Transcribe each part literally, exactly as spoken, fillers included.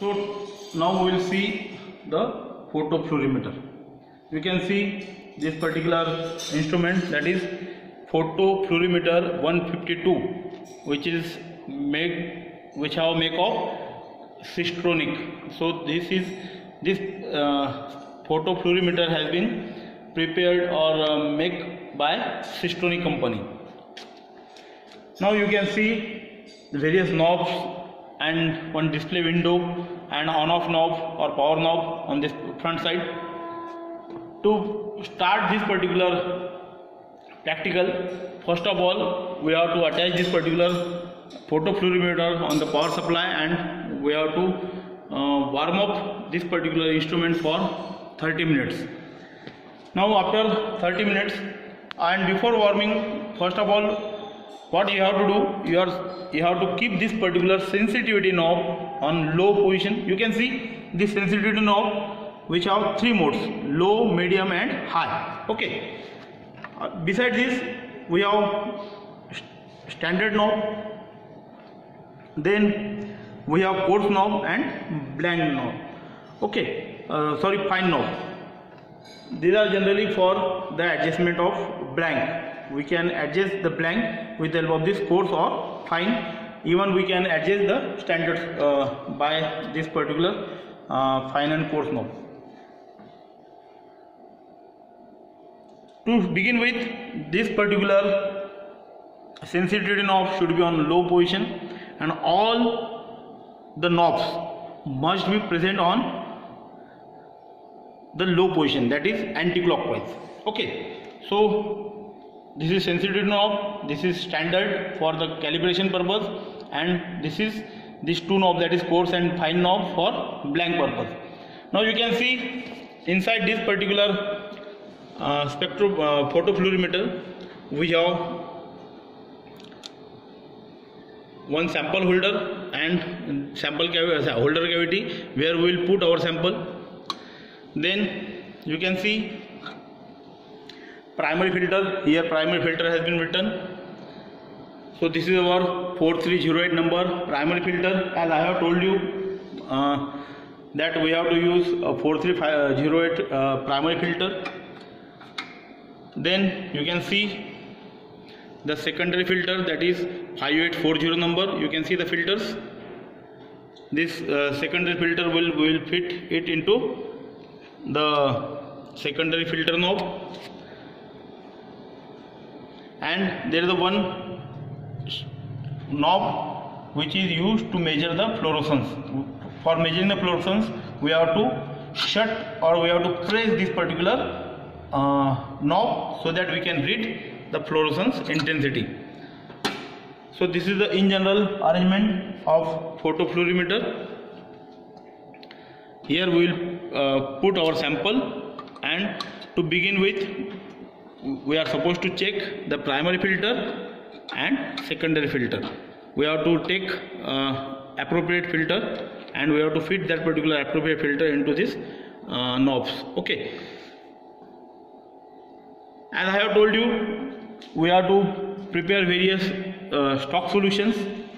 So now we will see the photofluorimeter. You can see this particular instrument, that is photofluorimeter one fifty-two, which is made which have make of Sistronic. So this is this uh, photofluorimeter has been prepared or uh, made by Sistronic company. Now you can see the various knobs and one display window and on-off knob or power knob on this front side. To start this particular practical, first of all we have to attach this particular photofluorimeter on the power supply, and we have to uh, warm up this particular instrument for thirty minutes. Now after thirty minutes, and before warming, first of all what you have to do, you are you have to keep this particular sensitivity knob on low position. You can see this sensitivity knob which have three modes: low, medium and high. Okay. Uh, beside this we have st standard knob, then we have coarse knob and blank knob. Okay, uh, sorry, fine knob. These are generally for the adjustment of blank. We can adjust the blank with the help of this coarse or fine. Even we can adjust the standards uh, by this particular uh, fine and coarse knob. To begin with, this particular sensitivity knob should be on low position, and all the knobs must be present on the low position, that is anti-clockwise. Okay, so this is sensitivity knob, this is standard for the calibration purpose, and this is this two knob, that is coarse and fine knob, for blank purpose. Now you can see inside this particular uh, spectro uh, photofluorimeter we have one sample holder and sample cavity, holder cavity where we will put our sample. Then you can see primary filter. Here primary filter has been written. So this is our four three zero eight number primary filter. As I have told you uh, that we have to use a four three zero eight uh, primary filter. Then you can see the secondary filter, that is five eight four zero number. You can see the filters. This uh, secondary filter will will fit it into the secondary filter knob, and there is a one knob which is used to measure the fluorescence. For measuring the fluorescence we have to shut or we have to press this particular uh, knob so that we can read the fluorescence intensity. So this is the in general arrangement of photofluorimeter. Here we will uh, put our sample, and to begin with we are supposed to check the primary filter and secondary filter. We have to take uh, appropriate filter and we have to fit that particular appropriate filter into this uh, knobs. Okay. As I have told you, we have to prepare various uh, stock solutions.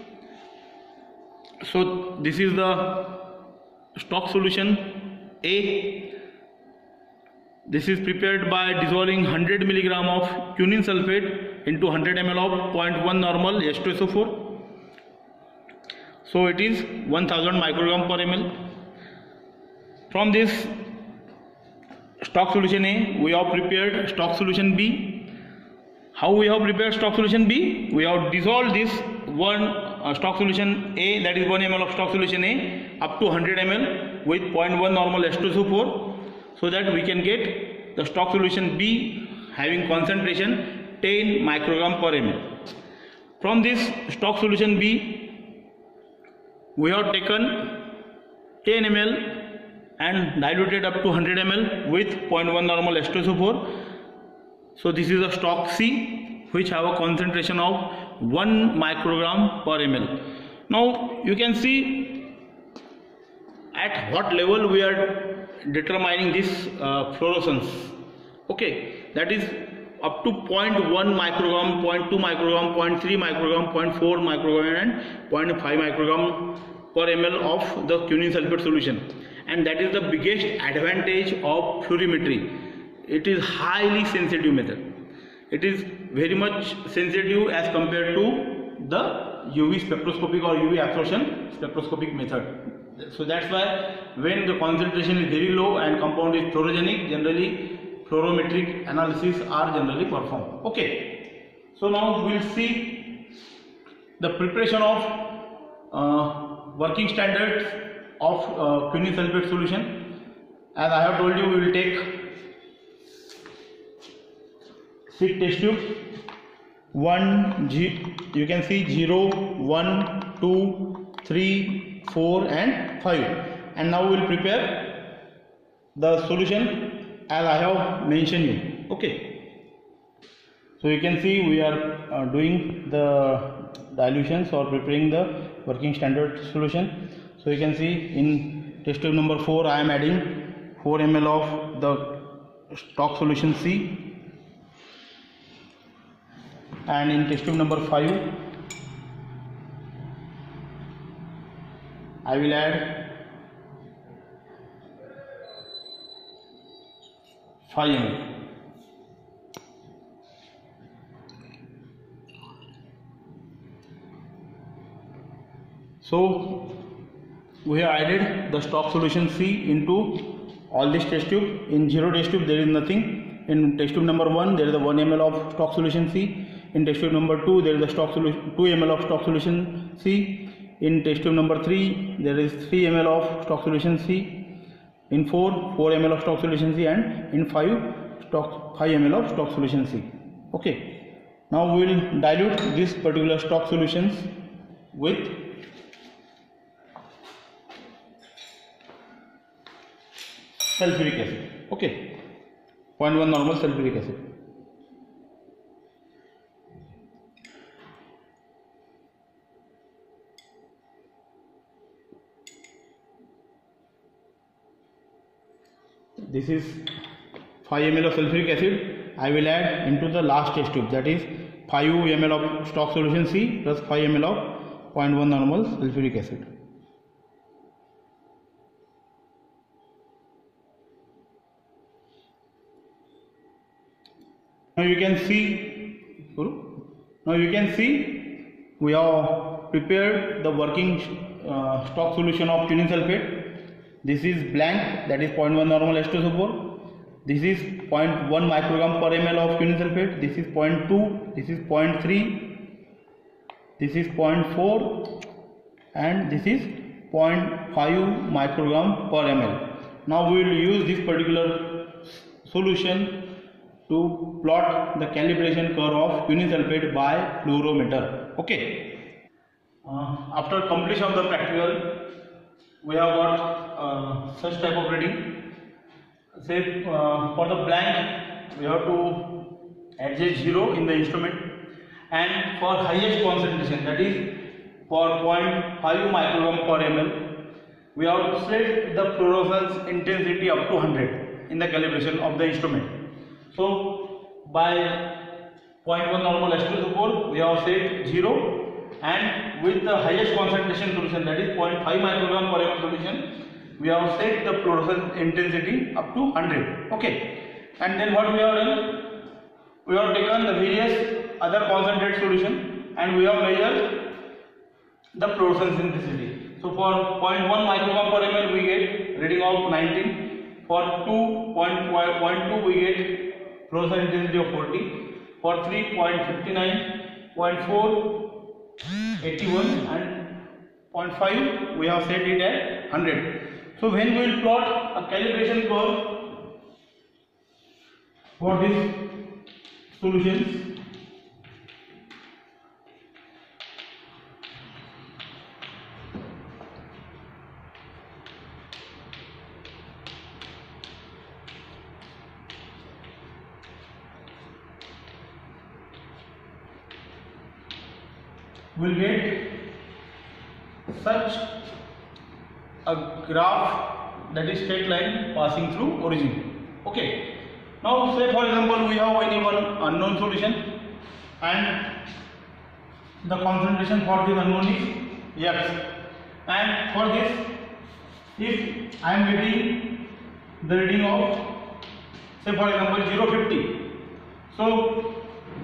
So this is the stock solution A. This is prepared by dissolving one hundred milligram of quinine sulfate into one hundred milliliters of zero point one normal H two S O four. So it is one thousand microgram per ml. From this stock solution A, we have prepared stock solution B. How we have prepared stock solution B? We have dissolved this one uh, stock solution A, that is one milliliter of stock solution A, up to one hundred milliliters with zero point one normal H two S O four, so that we can get the stock solution B having concentration ten microgram per ml. From this stock solution B, we have taken ten milliliters and diluted up to one hundred milliliters with zero point one normal H two S O four. So this is a stock C, which have a concentration of one microgram per ml. Now you can see at what level we are determining this uh, fluorescence. Okay, that is up to zero point one microgram, zero point two microgram, zero point three microgram, zero point four microgram and zero point five microgram per ml of the quinine sulfate solution, and that is the biggest advantage of fluorimetry. It is highly sensitive method. It is very much sensitive as compared to the U V spectroscopic or U V absorption spectroscopic method. So that's why when the concentration is very low and compound is fluorogenic, generally fluorometric analysis are generally performed. Okay, so now we will see the preparation of uh, working standards of uh, quinine sulfate solution. As I have told you, we will take six test tubes. One, G, you can see zero, one, two, three, four, and five. And now we will prepare the solution as I have mentioned you. Okay. So you can see we are uh, doing the dilutions or preparing the working standard solution. So you can see in test tube number four I am adding four milliliters of the stock solution C, and in test tube number five I will add five milliliters. So we have added the stock solution C into all this test tube. In zero test tube there is nothing. In test tube number one there is a one milliliter of stock solution C. In test tube number two there is a stock solution two milliliters of stock solution C. In test tube number three there is three milliliters of stock solution C. In four, four milliliters of stock solution C, and in five stock five milliliters of stock solution C. Okay. Now we will dilute this particular stock solutions with sulfuric acid. Okay, zero point one normal sulfuric acid. This is five milliliters of sulfuric acid. I will add into the last test tube, that is five milliliters of stock solution C plus five milliliters of zero point one normal sulfuric acid. Now you can see, now you can see we have prepared the working uh, stock solution of quinine sulfate. This is blank, that is zero point one normal H two S O four. This is zero point one microgram per ml of quinine sulfate. This is zero point two, this is zero point three, this is zero point four, and this is zero point five microgram per ml. Now we will use this particular solution to plot the calibration curve of quinine sulfate by fluorometer. Okay. Uh, after completion of the practical, we have got uh, such type of reading. Say uh, for the blank, we have to adjust zero in the instrument, and for highest concentration, that is for zero point five microgram per ml, we have to set the fluorescence intensity up to one hundred in the calibration of the instrument. So by zero point one normal H two S O four we have set zero, and with the highest concentration solution, that is zero point five microgram per ml solution, we have set the fluorescence intensity up to one hundred. Okay, and then what we have done, we have taken the various other concentrate solution and we have measured the fluorescence intensity. So for zero point one microgram per ml we get reading of nineteen, for two point two we get fluorescence intensity of forty, for three point five nine, zero point four eighty-one, and zero point five we have set it at one hundred. So when we will plot a calibration curve for these solutions, will get such a graph, that is straight line passing through origin. Okay. Now say for example we have any one unknown solution and the concentration for this unknown is X, And for this, if I am getting the reading of, say for example, zero point five zero, so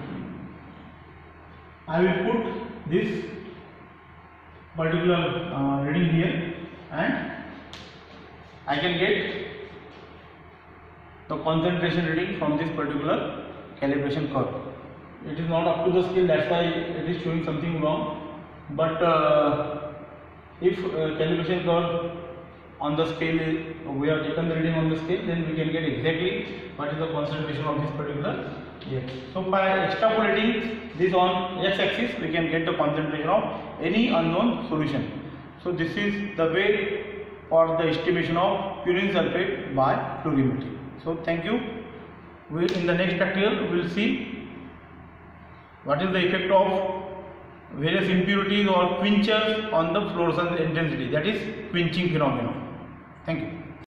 I will put this particular uh, reading here, and I can get the concentration reading from this particular calibration curve. It is not up to the scale, that's why it is showing something wrong. But uh, if uh, calibration curve on the scale, we have taken the reading on the scale, then we can get exactly what is the concentration of this particular here. So by extrapolating this on x-axis, we can get the concentration of any unknown solution. So this is the way for the estimation of purine sulfate by fluorimetry. So thank you. We, in the next practical, we will see what is the effect of various impurities or quenchers on the fluorescence intensity, that is quenching phenomenon. Thank you.